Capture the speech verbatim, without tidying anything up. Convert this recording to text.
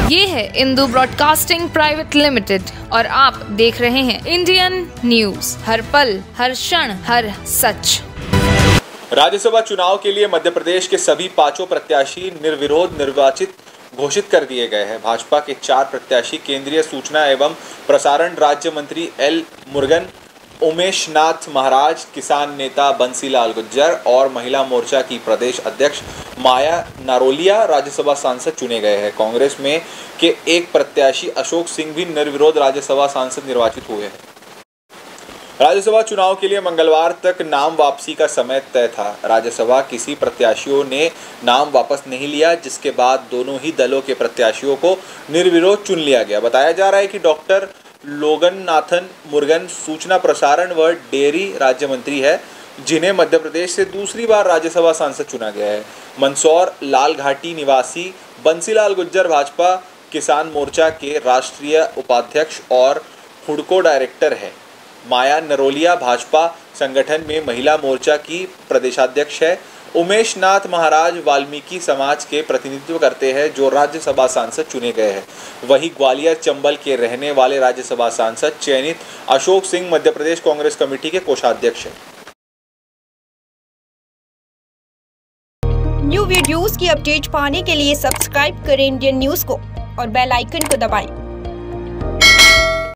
ये है Indu broadcasting private limited और आप देख रहे हैं इंडियन न्यूज, हर पल, हर क्षण, हर सच। राज्यसभा चुनाव के लिए मध्य प्रदेश के सभी पांचों प्रत्याशी निर्विरोध निर्वाचित घोषित कर दिए गए हैं। भाजपा के चार प्रत्याशी केंद्रीय सूचना एवं प्रसारण राज्य मंत्री एल मुरुगन, उमेश नाथ महाराज, किसान नेता बंसीलाल गुर्जर और महिला मोर्चा की प्रदेश अध्यक्ष माया नरोलिया राज्यसभा सांसद चुने गए हैं। कांग्रेस में के एक प्रत्याशी अशोक सिंह भी निर्विरोध राज्यसभा सांसद निर्वाचित हुए हैं। राज्यसभा चुनाव के लिए मंगलवार तक नाम वापसी का समय तय था। राज्यसभा किसी प्रत्याशियों ने नाम वापस नहीं लिया, जिसके बाद दोनों ही दलों के प्रत्याशियों को निर्विरोध चुन लिया गया। बताया जा रहा है कि डॉक्टर लोगन्नाथन मुरुगन सूचना प्रसारण व डेयरी राज्य मंत्री है, जिन्हें मध्य प्रदेश से दूसरी बार राज्यसभा सांसद चुना गया है। मंदसौर लाल घाटी निवासी बंसीलाल गुर्जर भाजपा किसान मोर्चा के राष्ट्रीय उपाध्यक्ष और हुडको डायरेक्टर है। माया नरोलिया भाजपा संगठन में महिला मोर्चा की प्रदेशाध्यक्ष है। उमेश नाथ महाराज वाल्मीकि समाज के प्रतिनिधित्व करते हैं, जो राज्यसभा सांसद चुने गए हैं। वहीं ग्वालियर चंबल के रहने वाले राज्यसभा सांसद चयनित अशोक सिंह मध्य प्रदेश कांग्रेस कमेटी के कोषाध्यक्ष हैं। न्यू वीडियोस की अपडेट पाने के लिए सब्सक्राइब करें इंडियन न्यूज को और बेल आइकन को दबाएं।